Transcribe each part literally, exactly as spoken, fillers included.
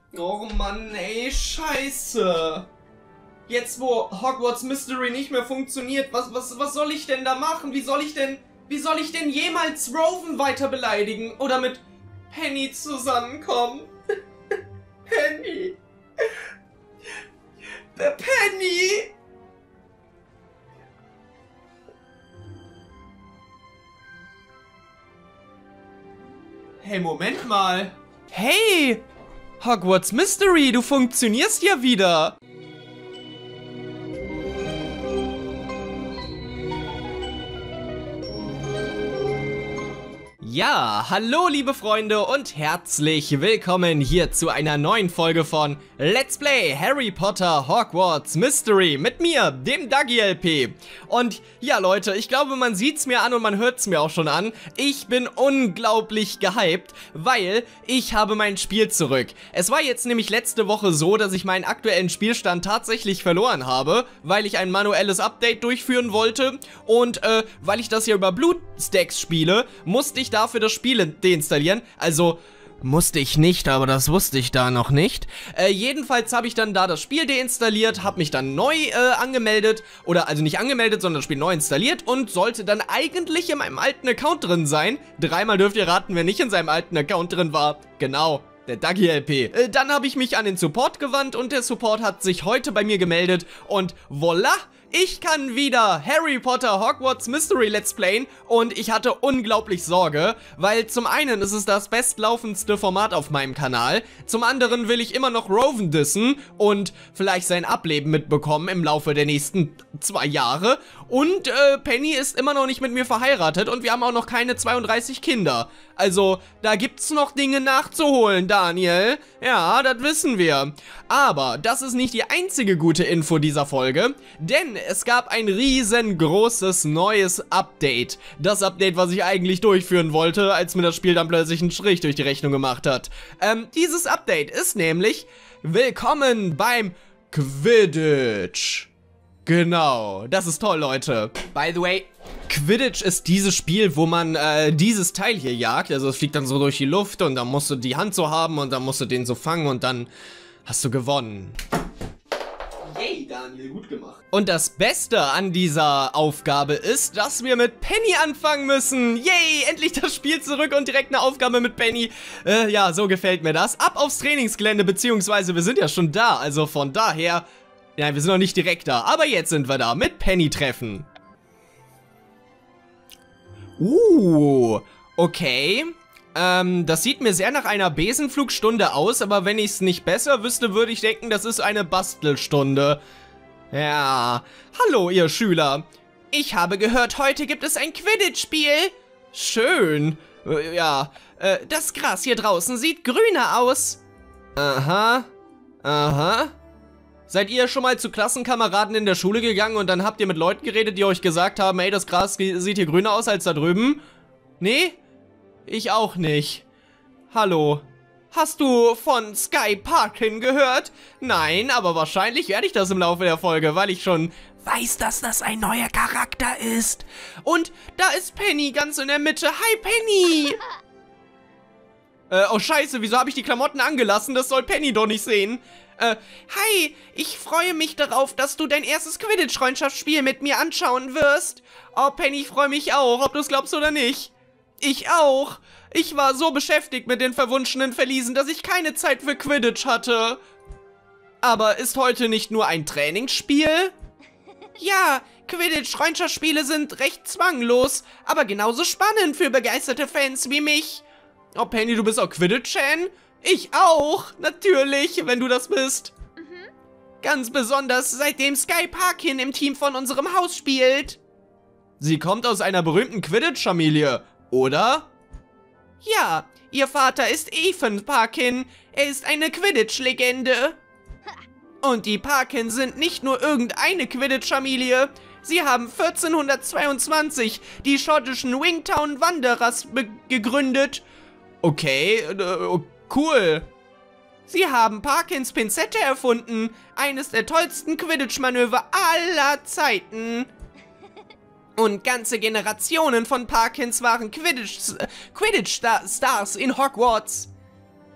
Oh Mann, ey, scheiße. Jetzt, wo Hogwarts Mystery nicht mehr funktioniert, was, was, was soll ich denn da machen? Wie soll ich denn, wie soll ich denn jemals Rowan weiter beleidigen? Oder mit Penny zusammenkommen? Penny. Penny. Hey, Moment mal. Hey! Hogwarts Mystery, du funktionierst ja wieder! Ja, hallo liebe Freunde und herzlich willkommen hier zu einer neuen Folge von Let's Play Harry Potter Hogwarts Mystery mit mir, dem Dagi L P. Und ja Leute, ich glaube man sieht's mir an und man hört's mir auch schon an. Ich bin unglaublich gehypt, weil ich habe mein Spiel zurück. Es war jetzt nämlich letzte Woche so, dass ich meinen aktuellen Spielstand tatsächlich verloren habe, weil ich ein manuelles Update durchführen wollte und äh, weil ich das hier über BlueStacks spiele, musste ich da dafür das Spiel deinstallieren, also musste ich nicht, aber das wusste ich da noch nicht. Äh, jedenfalls habe ich dann da das Spiel deinstalliert, habe mich dann neu äh, angemeldet, oder also nicht angemeldet, sondern das Spiel neu installiert und sollte dann eigentlich in meinem alten Account drin sein. Dreimal dürft ihr raten, wer nicht in seinem alten Account drin war. Genau. Der Dagi L P. Äh, dann habe ich mich an den Support gewandt und der Support hat sich heute bei mir gemeldet und voila! Ich kann wieder Harry Potter Hogwarts Mystery Let's Playen und ich hatte unglaublich Sorge, weil zum einen ist es das bestlaufendste Format auf meinem Kanal, zum anderen will ich immer noch Rowan dissen und vielleicht sein Ableben mitbekommen im Laufe der nächsten zwei Jahre und äh, Penny ist immer noch nicht mit mir verheiratet und wir haben auch noch keine zweiunddreißig Kinder. Also, da gibt's noch Dinge nachzuholen, Daniel. Ja, das wissen wir. Aber das ist nicht die einzige gute Info dieser Folge, denn es gab ein riesengroßes neues Update. Das Update, was ich eigentlich durchführen wollte, als mir das Spiel dann plötzlich einen Strich durch die Rechnung gemacht hat. Ähm, dieses Update ist nämlich Willkommen beim Quidditch. Genau, das ist toll, Leute. By the way, Quidditch ist dieses Spiel, wo man äh, dieses Teil hier jagt. Also es fliegt dann so durch die Luft und dann musst du die Hand so haben und dann musst du den so fangen und dann hast du gewonnen. Yay, Daniel, gut gemacht. Und das Beste an dieser Aufgabe ist, dass wir mit Penny anfangen müssen. Yay, endlich das Spiel zurück und direkt eine Aufgabe mit Penny. Äh, ja, so gefällt mir das. Ab aufs Trainingsgelände, beziehungsweise wir sind ja schon da. Also von daher, ja, wir sind noch nicht direkt da. Aber jetzt sind wir da, mit Penny treffen. Uh, okay. Ähm, das sieht mir sehr nach einer Besenflugstunde aus, aber wenn ich es nicht besser wüsste, würde ich denken, das ist eine Bastelstunde. Ja, hallo ihr Schüler. Ich habe gehört, heute gibt es ein Quidditch-Spiel. Schön. Äh, ja, äh, das Gras hier draußen sieht grüner aus. Aha, aha. Seid ihr schon mal zu Klassenkameraden in der Schule gegangen und dann habt ihr mit Leuten geredet, die euch gesagt haben, ey, das Gras sieht hier grüner aus als da drüben? Nee? Ich auch nicht. Hallo. Hast du von Sky Parkin gehört? Nein, aber wahrscheinlich werde ich das im Laufe der Folge, weil ich schon weiß, dass das ein neuer Charakter ist. Und da ist Penny ganz in der Mitte. Hi, Penny! äh, oh scheiße, wieso habe ich die Klamotten angelassen? Das soll Penny doch nicht sehen. Äh, hi, ich freue mich darauf, dass du dein erstes Quidditch-Freundschaftsspiel mit mir anschauen wirst. Oh, Penny, ich freue mich auch, ob du es glaubst oder nicht. Ich auch. Ich war so beschäftigt mit den verwunschenen Verliesen, dass ich keine Zeit für Quidditch hatte. Aber ist heute nicht nur ein Trainingsspiel? Ja, Quidditch-Freundschaftsspiele sind recht zwanglos, aber genauso spannend für begeisterte Fans wie mich. Oh, Penny, du bist auch Quidditch-Fan? Ich auch, natürlich, wenn du das bist. Mhm. Ganz besonders, seitdem Sky Parkin im Team von unserem Haus spielt. Sie kommt aus einer berühmten Quidditch-Familie, oder? Ja, ihr Vater ist Ethan Parkin. Er ist eine Quidditch-Legende. Und die Parkin sind nicht nur irgendeine Quidditch-Familie. Sie haben vierzehnhundertzweiundzwanzig die schottischen Wingtown Wanderers gegründet. Okay, äh, cool. Sie haben Parkins Pinzette erfunden. Eines der tollsten Quidditch-Manöver aller Zeiten. Und ganze Generationen von Parkins waren Quidditch, Quidditch-Stars in Hogwarts.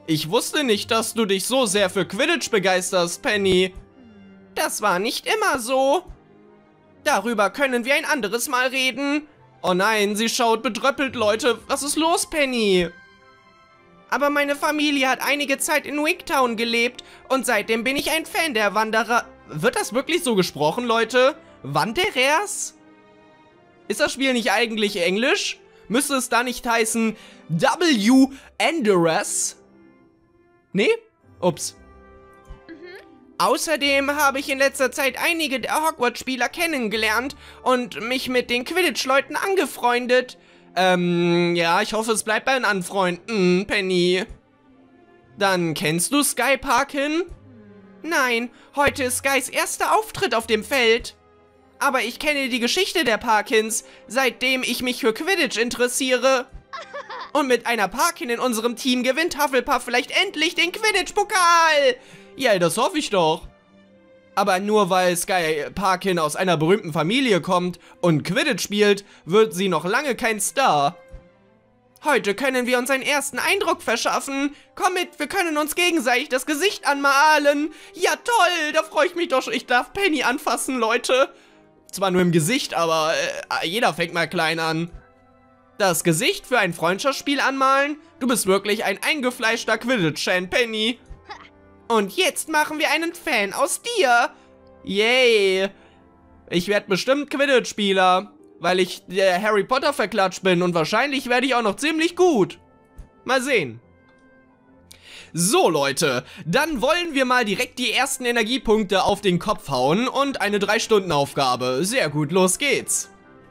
Ich wusste nicht, dass du dich so sehr für Quidditch begeisterst, Penny. Das war nicht immer so. Darüber können wir ein anderes Mal reden. Oh nein, sie schaut bedröppelt, Leute. Was ist los, Penny? Aber meine Familie hat einige Zeit in Wigtown gelebt und seitdem bin ich ein Fan der Wanderer. Wird das wirklich so gesprochen, Leute? Wanderers? Ist das Spiel nicht eigentlich Englisch? Müsste es da nicht heißen W. Wanderers? Nee? Ups. Außerdem habe ich in letzter Zeit einige der Hogwarts-Spieler kennengelernt und mich mit den Quidditch-Leuten angefreundet. Ähm, ja, ich hoffe, es bleibt bei den Anfreunden, Penny. Dann kennst du Sky Parkin? Nein, heute ist Skys erster Auftritt auf dem Feld. Aber ich kenne die Geschichte der Parkins, seitdem ich mich für Quidditch interessiere. Und mit einer Parkin in unserem Team gewinnt Hufflepuff vielleicht endlich den Quidditch-Pokal. Ja, das hoffe ich doch. Aber nur weil Sky Parkin aus einer berühmten Familie kommt und Quidditch spielt, wird sie noch lange kein Star. Heute können wir uns einen ersten Eindruck verschaffen. Komm mit, wir können uns gegenseitig das Gesicht anmalen. Ja toll, da freue ich mich doch schon. Ich darf Penny anfassen, Leute. Zwar nur im Gesicht, aber äh, jeder fängt mal klein an. Das Gesicht für ein Freundschaftsspiel anmalen? Du bist wirklich ein eingefleischter Quidditch-Fan, Penny. Und jetzt machen wir einen Fan aus dir. Yay. Ich werde bestimmt Quidditch-Spieler, weil ich der Harry Potter verklatscht bin und wahrscheinlich werde ich auch noch ziemlich gut. Mal sehen. So, Leute, dann wollen wir mal direkt die ersten Energiepunkte auf den Kopf hauen und eine drei Stunden Aufgabe. Sehr gut, los geht's.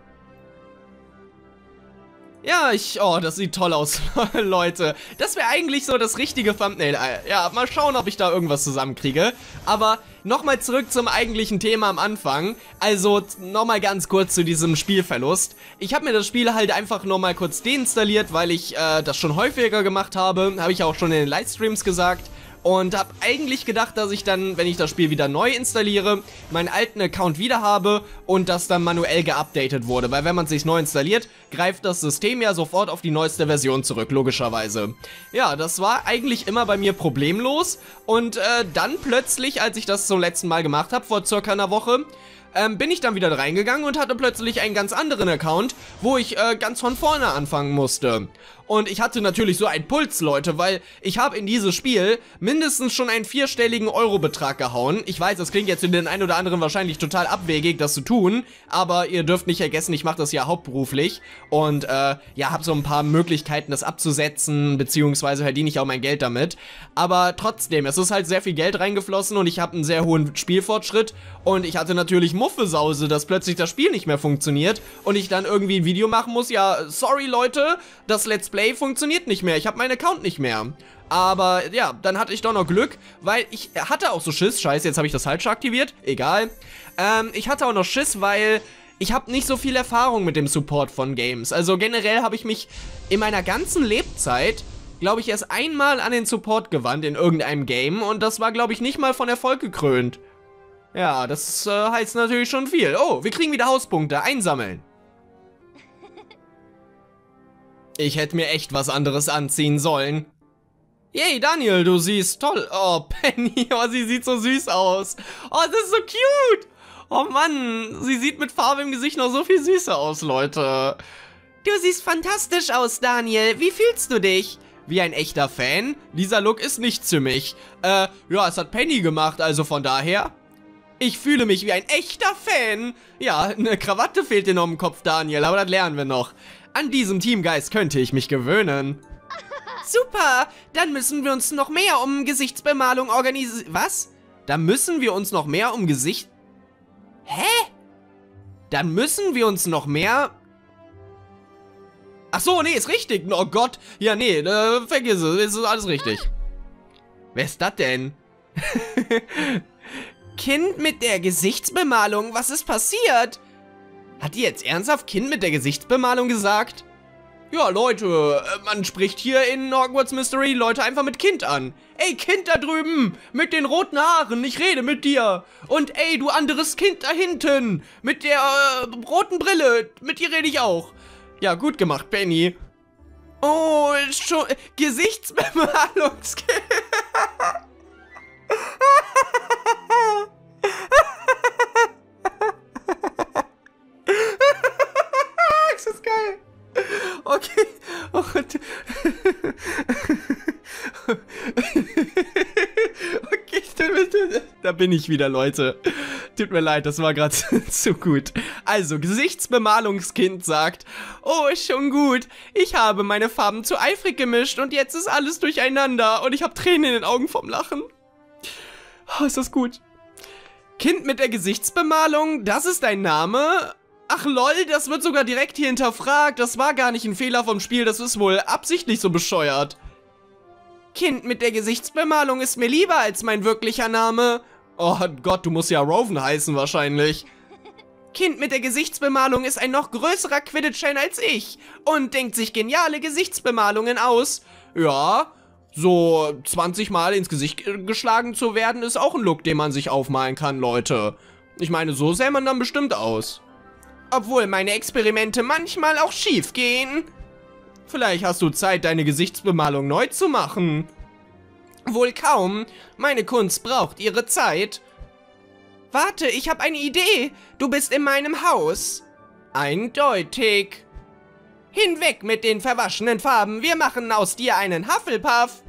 Ja, ich... Oh, das sieht toll aus, Leute. Das wäre eigentlich so das richtige Thumbnail. Ja, mal schauen, ob ich da irgendwas zusammenkriege. Aber nochmal zurück zum eigentlichen Thema am Anfang. Also, nochmal ganz kurz zu diesem Spielverlust. Ich habe mir das Spiel halt einfach nochmal kurz deinstalliert, weil ich äh, das schon häufiger gemacht habe. Habe ich auch schon in den Livestreams gesagt. Und habe eigentlich gedacht, dass ich dann, wenn ich das Spiel wieder neu installiere, meinen alten Account wieder habe und das dann manuell geupdatet wurde. Weil wenn man es sich neu installiert, greift das System ja sofort auf die neueste Version zurück, logischerweise. Ja, das war eigentlich immer bei mir problemlos. Und äh, dann plötzlich, als ich das zum letzten Mal gemacht habe, vor circa einer Woche, ähm, bin ich dann wieder reingegangen und hatte plötzlich einen ganz anderen Account, wo ich äh, ganz von vorne anfangen musste. Und ich hatte natürlich so einen Puls, Leute, weil ich habe in dieses Spiel mindestens schon einen vierstelligen Eurobetrag gehauen. Ich weiß, das klingt jetzt für den einen oder anderen wahrscheinlich total abwegig, das zu tun, aber ihr dürft nicht vergessen, ich mache das ja hauptberuflich und äh, ja, habe so ein paar Möglichkeiten, das abzusetzen, beziehungsweise verdiene ich auch mein Geld damit. Aber trotzdem, es ist halt sehr viel Geld reingeflossen und ich habe einen sehr hohen Spielfortschritt und ich hatte natürlich Muffesause, dass plötzlich das Spiel nicht mehr funktioniert und ich dann irgendwie ein Video machen muss, ja, sorry Leute, das Let's Play funktioniert nicht mehr, ich habe meinen Account nicht mehr. Aber ja, dann hatte ich doch noch Glück, weil ich hatte auch so Schiss, scheiße, jetzt habe ich das falsch aktiviert, egal. Ähm, ich hatte auch noch Schiss, weil ich habe nicht so viel Erfahrung mit dem Support von Games. Also generell habe ich mich in meiner ganzen Lebzeit, glaube ich, erst einmal an den Support gewandt in irgendeinem Game und das war, glaube ich, nicht mal von Erfolg gekrönt. Ja, das äh, heißt natürlich schon viel. Oh, wir kriegen wieder Hauspunkte, einsammeln. Ich hätte mir echt was anderes anziehen sollen. Yay, Daniel, du siehst toll. Oh, Penny, oh, sie sieht so süß aus. Oh, das ist so cute. Oh Mann, sie sieht mit Farbe im Gesicht noch so viel süßer aus, Leute. Du siehst fantastisch aus, Daniel. Wie fühlst du dich? Wie ein echter Fan? Dieser Look ist nichts für mich. Äh, ja, es hat Penny gemacht, also von daher. Ich fühle mich wie ein echter Fan. Ja, eine Krawatte fehlt dir noch im Kopf, Daniel, aber das lernen wir noch. An diesem Teamgeist könnte ich mich gewöhnen. Super, dann müssen wir uns noch mehr um Gesichtsbemalung organisieren. Was? Dann müssen wir uns noch mehr um Gesicht... Hä? Dann müssen wir uns noch mehr... Ach so, nee, ist richtig. Oh Gott. Ja, nee, äh, vergiss es, ist alles richtig. Wer ist das denn? Kind mit der Gesichtsbemalung, was ist passiert? Hat die jetzt ernsthaft Kind mit der Gesichtsbemalung gesagt? Ja, Leute, man spricht hier in Hogwarts Mystery Leute einfach mit Kind an. Ey, Kind da drüben, mit den roten Haaren, ich rede mit dir. Und ey, du anderes Kind da hinten, mit der äh, roten Brille, mit dir rede ich auch. Ja, gut gemacht, Penny. Oh, schon Gesichtsbemalungskit. Das ist geil. Okay. Und okay, da bin ich wieder, Leute. Tut mir leid, das war gerade zu gut. Also, Gesichtsbemalungskind sagt, oh, ist schon gut. Ich habe meine Farben zu eifrig gemischt und jetzt ist alles durcheinander und ich habe Tränen in den Augen vom Lachen. Oh, ist das gut. Kind mit der Gesichtsbemalung, das ist dein Name? Ach lol, das wird sogar direkt hier hinterfragt. Das war gar nicht ein Fehler vom Spiel, das ist wohl absichtlich so bescheuert. Kind mit der Gesichtsbemalung ist mir lieber als mein wirklicher Name. Oh Gott, du musst ja Rowan heißen wahrscheinlich. Kind mit der Gesichtsbemalung ist ein noch größerer Quidditch-Fan als ich und denkt sich geniale Gesichtsbemalungen aus. Ja, so zwanzig Mal ins Gesicht geschlagen zu werden, ist auch ein Look, den man sich aufmalen kann, Leute. Ich meine, so sähe man dann bestimmt aus. Obwohl meine Experimente manchmal auch schief gehen. Vielleicht hast du Zeit, deine Gesichtsbemalung neu zu machen. Wohl kaum. Meine Kunst braucht ihre Zeit. Warte, ich habe eine Idee. Du bist in meinem Haus. Eindeutig. Hinweg mit den verwaschenen Farben. Wir machen aus dir einen Hufflepuff.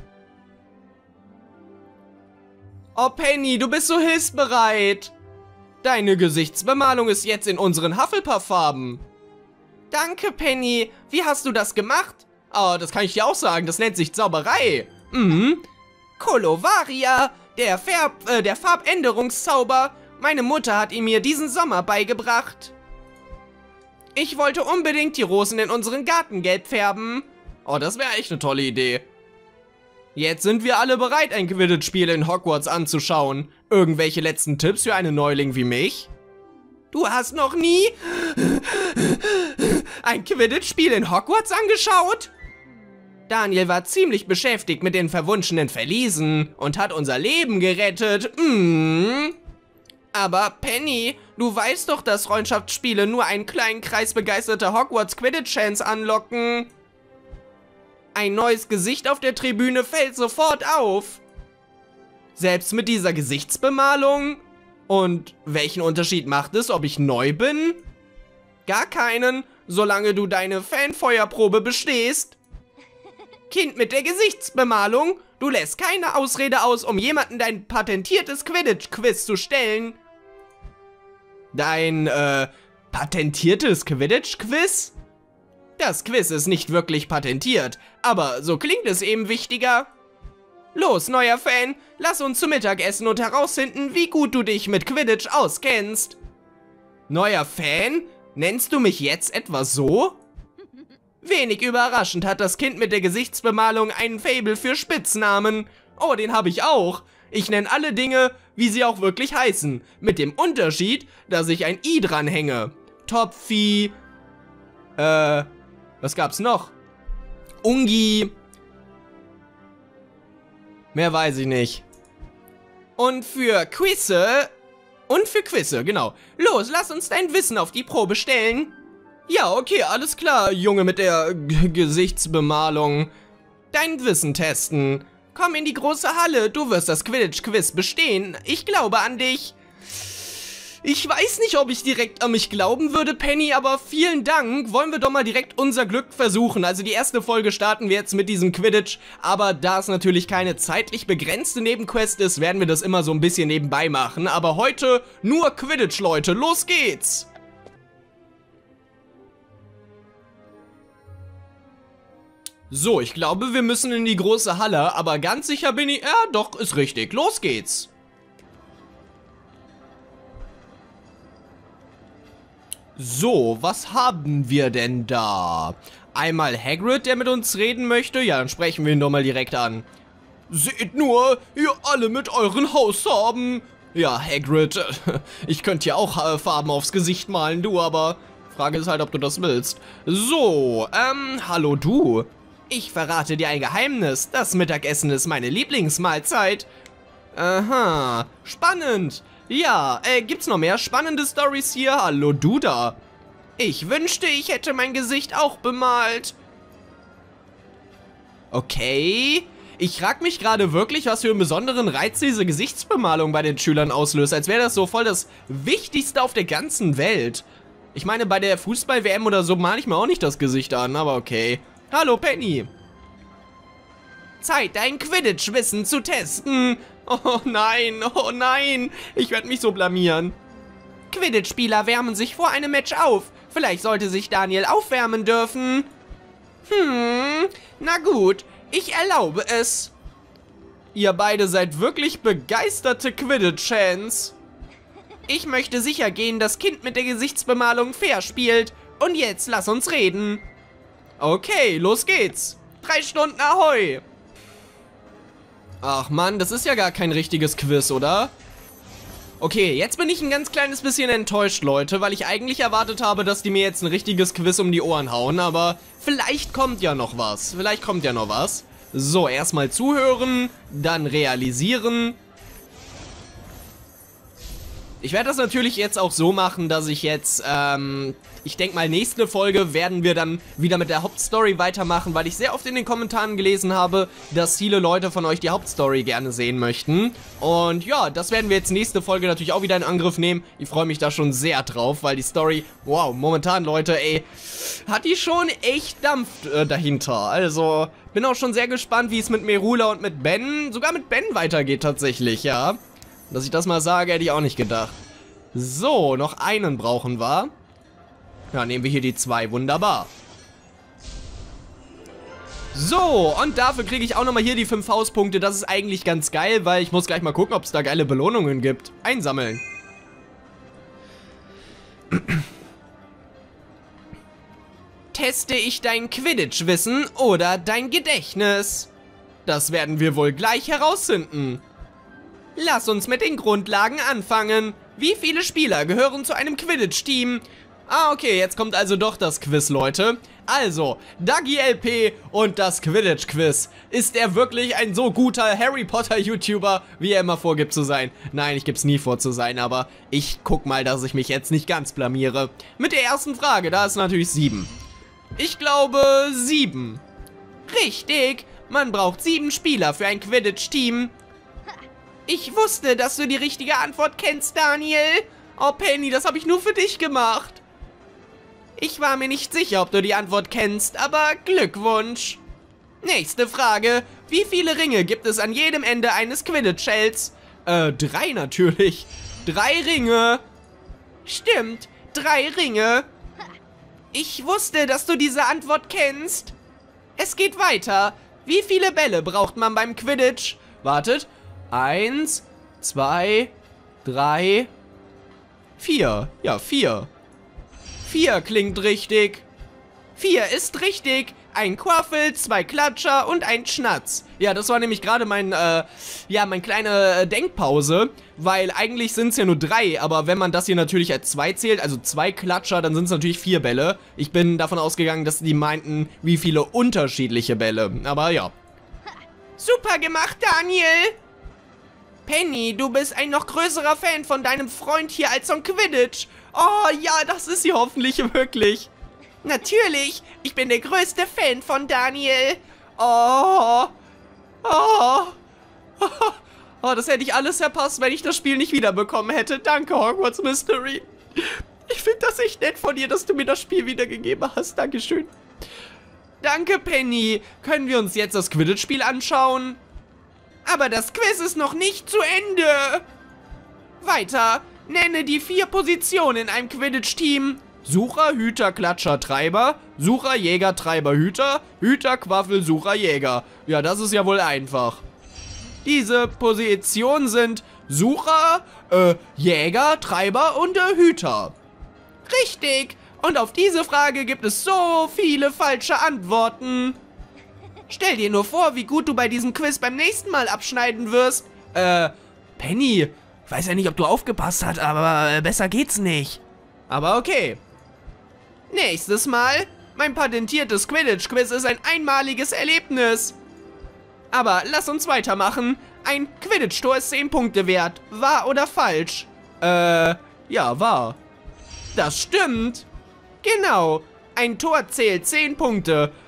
Oh, Penny, du bist so hilfsbereit. Deine Gesichtsbemalung ist jetzt in unseren Hufflepuff-Farben. Danke, Penny. Wie hast du das gemacht? Oh, das kann ich dir auch sagen. Das nennt sich Zauberei. Mhm. Colovaria, der, Färb, äh, der Farbänderungszauber. Meine Mutter hat ihn mir diesen Sommer beigebracht. Ich wollte unbedingt die Rosen in unseren Garten gelb färben. Oh, das wäre echt eine tolle Idee. Jetzt sind wir alle bereit, ein Quidditch-Spiel in Hogwarts anzuschauen. Irgendwelche letzten Tipps für einen Neuling wie mich? Du hast noch nie ein Quidditch-Spiel in Hogwarts angeschaut? Daniel war ziemlich beschäftigt mit den verwunschenen Verliesen und hat unser Leben gerettet. Mm. Aber Penny, du weißt doch, dass Freundschaftsspiele nur einen kleinen Kreis begeisterter Hogwarts-Quidditch-Fans anlocken. Ein neues Gesicht auf der Tribüne fällt sofort auf. Selbst mit dieser Gesichtsbemalung? Und welchen Unterschied macht es, ob ich neu bin? Gar keinen, solange du deine Fanfeuerprobe bestehst. Kind mit der Gesichtsbemalung, du lässt keine Ausrede aus, um jemanden dein patentiertes Quidditch-Quiz zu stellen. Dein, äh, patentiertes Quidditch-Quiz? Das Quiz ist nicht wirklich patentiert, aber so klingt es eben wichtiger. Los, neuer Fan, lass uns zu Mittag essen und herausfinden, wie gut du dich mit Quidditch auskennst. Neuer Fan? Nennst du mich jetzt etwa so? Wenig überraschend hat das Kind mit der Gesichtsbemalung einen Faible für Spitznamen. Oh, den habe ich auch. Ich nenne alle Dinge, wie sie auch wirklich heißen. Mit dem Unterschied, dass ich ein I dranhänge. Topfi. Äh, was gab's noch? Ungi. Mehr weiß ich nicht. Und für Quizze. Und für Quizze, genau. Los, lass uns dein Wissen auf die Probe stellen. Ja, okay, alles klar, Junge mit der G- Gesichtsbemalung. Dein Wissen testen. Komm in die große Halle, du wirst das Quidditch-Quiz bestehen. Ich glaube an dich. Ich weiß nicht, ob ich direkt an mich glauben würde, Penny, aber vielen Dank. Wollen wir doch mal direkt unser Glück versuchen. Also die erste Folge starten wir jetzt mit diesem Quidditch, aber da es natürlich keine zeitlich begrenzte Nebenquest ist, werden wir das immer so ein bisschen nebenbei machen. Aber heute nur Quidditch, Leute. Los geht's! So, ich glaube, wir müssen in die große Halle, aber ganz sicher bin ich... Ja, doch, ist richtig. Los geht's! So, was haben wir denn da? Einmal Hagrid, der mit uns reden möchte. Ja, dann sprechen wir ihn doch mal direkt an. Seht nur, ihr alle mit euren Hausfarben. Ja, Hagrid, ich könnte ja auch Farben aufs Gesicht malen, du, aber... Frage ist halt, ob du das willst. So, ähm, hallo du. Ich verrate dir ein Geheimnis. Das Mittagessen ist meine Lieblingsmahlzeit. Aha, spannend. Ja, äh, gibt's noch mehr spannende Storys hier? Hallo, du da. Ich wünschte, ich hätte mein Gesicht auch bemalt. Okay. Ich frage mich gerade wirklich, was für einen besonderen Reiz diese Gesichtsbemalung bei den Schülern auslöst. Als wäre das so voll das Wichtigste auf der ganzen Welt. Ich meine, bei der Fußball-W M oder so male ich mir auch nicht das Gesicht an, aber okay. Hallo, Penny. Zeit, dein Quidditch-Wissen zu testen. Oh nein, oh nein. Ich werde mich so blamieren. Quidditch-Spieler wärmen sich vor einem Match auf. Vielleicht sollte sich Daniel aufwärmen dürfen. Hm, na gut. Ich erlaube es. Ihr beide seid wirklich begeisterte Quidditch-Fans. Ich möchte sicher gehen, das Kind mit der Gesichtsbemalung fair spielt. Und jetzt lass uns reden. Okay, los geht's. Drei Stunden Ahoi. Ach Mann, das ist ja gar kein richtiges Quiz, oder? Okay, jetzt bin ich ein ganz kleines bisschen enttäuscht, Leute, weil ich eigentlich erwartet habe, dass die mir jetzt ein richtiges Quiz um die Ohren hauen, aber vielleicht kommt ja noch was. Vielleicht kommt ja noch was. So, erstmal zuhören, dann realisieren. Ich werde das natürlich jetzt auch so machen, dass ich jetzt, ähm, ich denke mal, nächste Folge werden wir dann wieder mit der Hauptstory weitermachen, weil ich sehr oft in den Kommentaren gelesen habe, dass viele Leute von euch die Hauptstory gerne sehen möchten. Und ja, das werden wir jetzt nächste Folge natürlich auch wieder in Angriff nehmen. Ich freue mich da schon sehr drauf, weil die Story, wow, momentan, Leute, ey, hat die schon echt Dampf äh, dahinter. Also, bin auch schon sehr gespannt, wie es mit Merula und mit Ben, sogar mit Ben weitergeht tatsächlich, ja. Dass ich das mal sage, hätte ich auch nicht gedacht. So, noch einen brauchen wir. Ja, nehmen wir hier die zwei. Wunderbar. So, und dafür kriege ich auch nochmal hier die fünf Hauspunkte. Das ist eigentlich ganz geil, weil ich muss gleich mal gucken, ob es da geile Belohnungen gibt. Einsammeln. Teste ich dein Quidditch-Wissen oder dein Gedächtnis? Das werden wir wohl gleich herausfinden. Lass uns mit den Grundlagen anfangen. Wie viele Spieler gehören zu einem Quidditch-Team? Ah, okay, jetzt kommt also doch das Quiz, Leute. Also, Dagi L P und das Quidditch-Quiz. Ist er wirklich ein so guter Harry Potter-YouTuber, wie er immer vorgibt zu sein? Nein, ich geb's nie vor zu sein, aber ich guck mal, dass ich mich jetzt nicht ganz blamiere. Mit der ersten Frage, da ist natürlich sieben. Ich glaube, sieben. Richtig, man braucht sieben Spieler für ein Quidditch-Team. Ich wusste, dass du die richtige Antwort kennst, Daniel. Oh, Penny, das habe ich nur für dich gemacht. Ich war mir nicht sicher, ob du die Antwort kennst, aber Glückwunsch. Nächste Frage. Wie viele Ringe gibt es an jedem Ende eines Quidditch-Shells? Äh, drei natürlich. Drei Ringe. Stimmt, drei Ringe. Ich wusste, dass du diese Antwort kennst. Es geht weiter. Wie viele Bälle braucht man beim Quidditch? Wartet. Eins, zwei, drei, vier. Ja, vier. Vier klingt richtig. Vier ist richtig. Ein Quaffel, zwei Klatscher und ein Schnatz. Ja, das war nämlich gerade mein, äh, ja, meine kleine äh, Denkpause. Weil eigentlich sind es ja nur drei, aber wenn man das hier natürlich als zwei zählt, also zwei Klatscher, dann sind es natürlich vier Bälle. Ich bin davon ausgegangen, dass die meinten, wie viele unterschiedliche Bälle. Aber ja. Super gemacht, Daniel! Penny, du bist ein noch größerer Fan von deinem Freund hier als von Quidditch. Oh ja, das ist sie hoffentlich wirklich. Natürlich, ich bin der größte Fan von Daniel. Oh, oh, oh, oh, das hätte ich alles verpasst, wenn ich das Spiel nicht wiederbekommen hätte. Danke, Hogwarts Mystery. Ich finde das echt nett von dir, dass du mir das Spiel wiedergegeben hast. Dankeschön. Danke, Penny. Können wir uns jetzt das Quidditch-Spiel anschauen? Aber das Quiz ist noch nicht zu Ende. Weiter. Nenne die vier Positionen in einem Quidditch-Team. Sucher, Hüter, Klatscher, Treiber. Sucher, Jäger, Treiber, Hüter. Hüter, Quaffel, Sucher, Jäger. Ja, das ist ja wohl einfach. Diese Positionen sind Sucher, äh, Jäger, Treiber und äh, Hüter. Richtig. Und auf diese Frage gibt es so viele falsche Antworten. Stell dir nur vor, wie gut du bei diesem Quiz beim nächsten Mal abschneiden wirst. Äh, Penny, ich weiß ja nicht, ob du aufgepasst hast, aber äh, besser geht's nicht. Aber okay. Nächstes Mal, mein patentiertes Quidditch-Quiz ist ein einmaliges Erlebnis. Aber lass uns weitermachen. Ein Quidditch-Tor ist zehn Punkte wert. Wahr oder falsch? Äh, ja, wahr. Das stimmt. Genau. Ein Tor zählt zehn Punkte.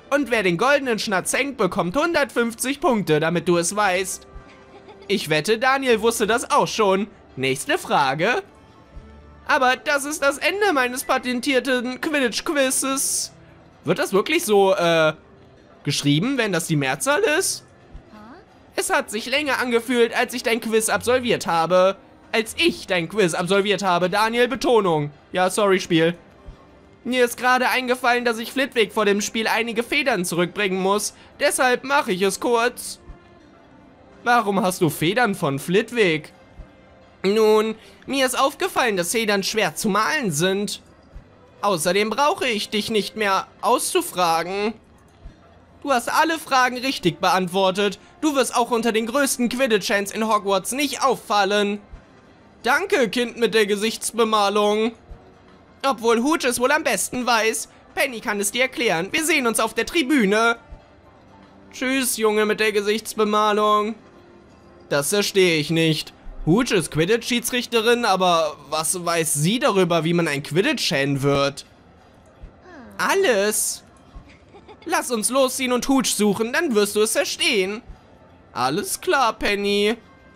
Und wer den goldenen Schnatz hängt, bekommt hundertfünfzig Punkte, damit du es weißt. Ich wette, Daniel wusste das auch schon. Nächste Frage. Aber das ist das Ende meines patentierten Quidditch-Quizzes. Wird das wirklich so, äh, geschrieben, wenn das die Mehrzahl ist? Es hat sich länger angefühlt, als ich dein Quiz absolviert habe. Als ich dein Quiz absolviert habe, Daniel, Betonung. Ja, sorry, Spiel. Mir ist gerade eingefallen, dass ich Flitwick vor dem Spiel einige Federn zurückbringen muss. Deshalb mache ich es kurz. Warum hast du Federn von Flitwick? Nun, mir ist aufgefallen, dass Federn schwer zu malen sind. Außerdem brauche ich dich nicht mehr auszufragen. Du hast alle Fragen richtig beantwortet. Du wirst auch unter den größten Quidditch-Fans in Hogwarts nicht auffallen. Danke, Kind mit der Gesichtsbemalung. Obwohl Hooch es wohl am besten weiß. Penny kann es dir erklären. Wir sehen uns auf der Tribüne. Tschüss, Junge mit der Gesichtsbemalung. Das verstehe ich nicht. Hooch ist Quidditch-Schiedsrichterin, aber was weiß sie darüber, wie man ein Quidditch-Fan wird? Alles. Lass uns losziehen und Hooch suchen, dann wirst du es verstehen. Alles klar, Penny.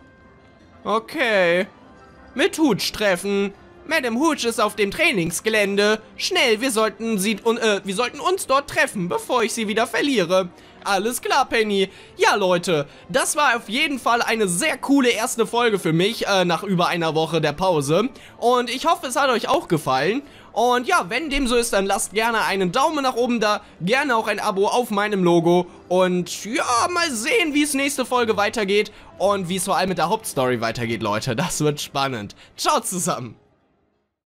Okay. Mit Hooch treffen. Madame Hooch ist auf dem Trainingsgelände. Schnell, wir sollten sie, äh, wir sollten uns dort treffen, bevor ich sie wieder verliere. Alles klar, Penny. Ja, Leute, das war auf jeden Fall eine sehr coole erste Folge für mich, äh, nach über einer Woche der Pause. Und ich hoffe, es hat euch auch gefallen. Und ja, wenn dem so ist, dann lasst gerne einen Daumen nach oben da, gerne auch ein Abo auf meinem Logo. Und ja, mal sehen, wie es nächste Folge weitergeht und wie es vor allem mit der Hauptstory weitergeht, Leute. Das wird spannend. Ciao zusammen.